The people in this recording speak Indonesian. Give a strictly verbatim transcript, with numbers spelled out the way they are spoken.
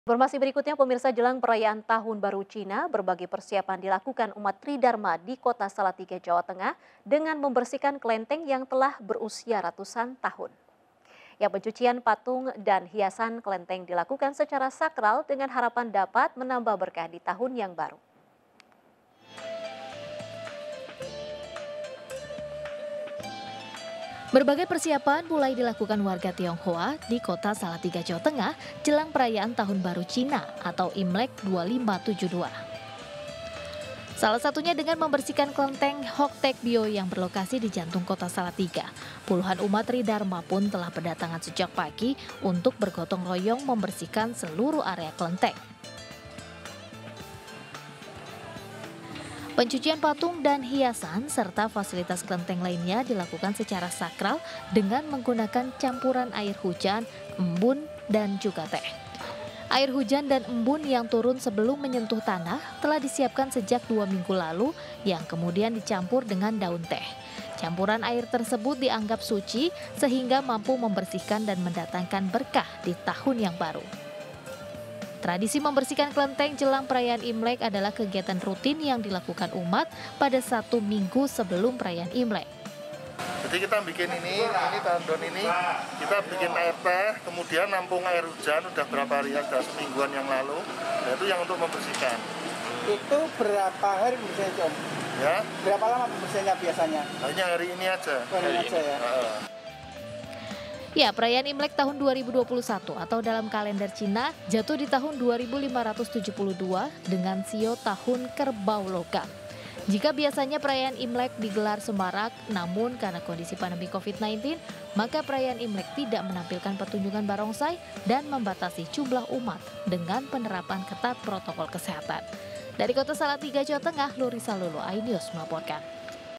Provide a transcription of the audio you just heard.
Informasi berikutnya, pemirsa, jelang perayaan Tahun Baru Cina, berbagai persiapan dilakukan umat Tridharma di Kota Salatiga, Jawa Tengah dengan membersihkan kelenteng yang telah berusia ratusan tahun. Ya, pencucian patung dan hiasan kelenteng dilakukan secara sakral dengan harapan dapat menambah berkah di tahun yang baru. Berbagai persiapan mulai dilakukan warga Tionghoa di Kota Salatiga, Jawa Tengah jelang perayaan Tahun Baru Cina atau Imlek dua lima tujuh dua. Salah satunya dengan membersihkan kelenteng Hok Tek Bio yang berlokasi di jantung Kota Salatiga. Puluhan umat Tridharma pun telah berdatangan sejak pagi untuk bergotong royong membersihkan seluruh area kelenteng. Pencucian patung dan hiasan serta fasilitas kelenteng lainnya dilakukan secara sakral dengan menggunakan campuran air hujan, embun, dan juga teh. Air hujan dan embun yang turun sebelum menyentuh tanah telah disiapkan sejak dua minggu lalu yang kemudian dicampur dengan daun teh. Campuran air tersebut dianggap suci sehingga mampu membersihkan dan mendatangkan berkah di tahun yang baru. Tradisi membersihkan kelenteng jelang perayaan Imlek adalah kegiatan rutin yang dilakukan umat pada satu minggu sebelum perayaan Imlek. Jadi kita bikin ini, ini tahun ini kita bikin air teh, kemudian nampung air hujan udah berapa hari, ada semingguan yang lalu, nah itu yang untuk membersihkan. Itu berapa hari bersihnya, Om? Ya. Berapa lama bersihnya biasanya? Hanya hari ini aja. Hari ini aja ya. Uh. Ya, perayaan Imlek tahun dua ribu dua puluh satu atau dalam kalender Cina jatuh di tahun dua ribu lima ratus tujuh puluh dua dengan sio tahun kerbau logam. Jika biasanya perayaan Imlek digelar semarak, namun karena kondisi pandemi covid sembilan belas, maka perayaan Imlek tidak menampilkan pertunjukan barongsai dan membatasi jumlah umat dengan penerapan ketat protokol kesehatan. Dari Kota Salatiga, Jawa Tengah, Lurisa Lulu, iNews melaporkan.